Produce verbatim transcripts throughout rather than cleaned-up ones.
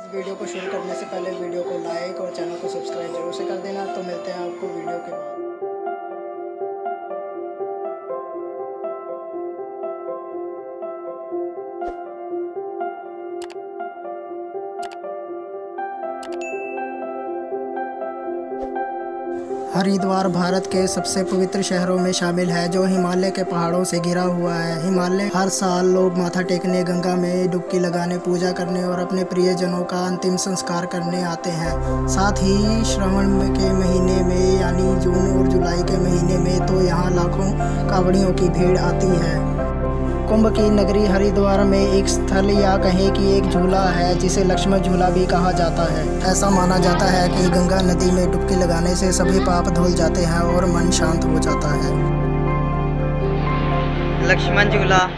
Video को शुरू करने से पहले वीडियो को लाइक और चैनल को सब्सक्राइब जरूर से कर देना। तो मिलते हैं आपको वीडियो के बाद। हरिद्वार भारत के सबसे पवित्र शहरों में शामिल है, जो हिमालय के पहाड़ों से घिरा हुआ है। हिमालय हर साल लोग माथा टेकने, गंगा में डुबकी लगाने, पूजा करने और अपने प्रियजनों का अंतिम संस्कार करने आते हैं। साथ ही श्रावण के महीने में यानी जून और जुलाई के महीने में तो यहाँ लाखों कांवड़ियों की भीड़ आती है। कुंभ की नगरी हरिद्वार में एक स्थल या कहें कि एक झूला है जिसे लक्ष्मण झूला भी कहा जाता है। ऐसा माना जाता है कि गंगा नदी में डुबकी लगाने से सभी पाप धुल जाते हैं और मन शांत हो जाता है। लक्ष्मण झूला।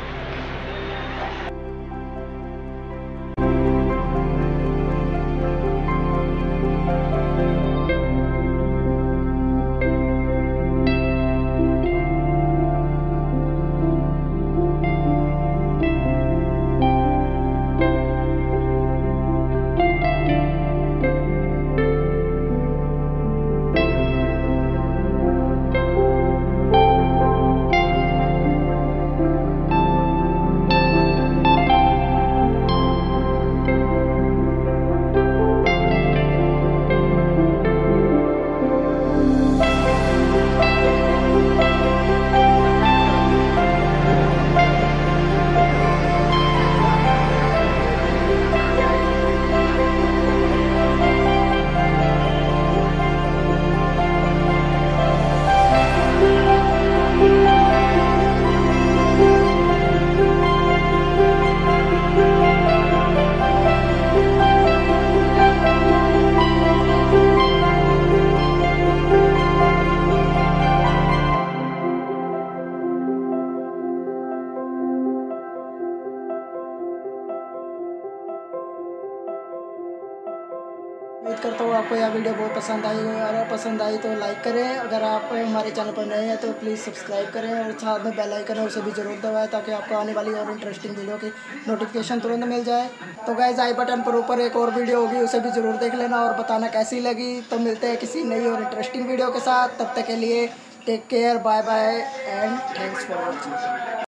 उम्मीद करता हूँ आपको यह वीडियो बहुत पसंद आई हो। अगर पसंद आई तो लाइक करें, अगर आप हमारे चैनल पर नए हैं तो प्लीज़ सब्सक्राइब करें और साथ में बेल आइकन है उसे भी ज़रूर दबाएं ताकि आपको आने वाली और इंटरेस्टिंग वीडियो की नोटिफिकेशन तुरंत मिल जाए। तो गाइस, आई बटन पर ऊपर एक और वीडियो होगी, उसे भी ज़रूर देख लेना और बताना कैसी लगी। तो मिलते हैं किसी नई और इंटरेस्टिंग वीडियो के साथ। तब तक के लिए take care, bye bye and thanks for watching.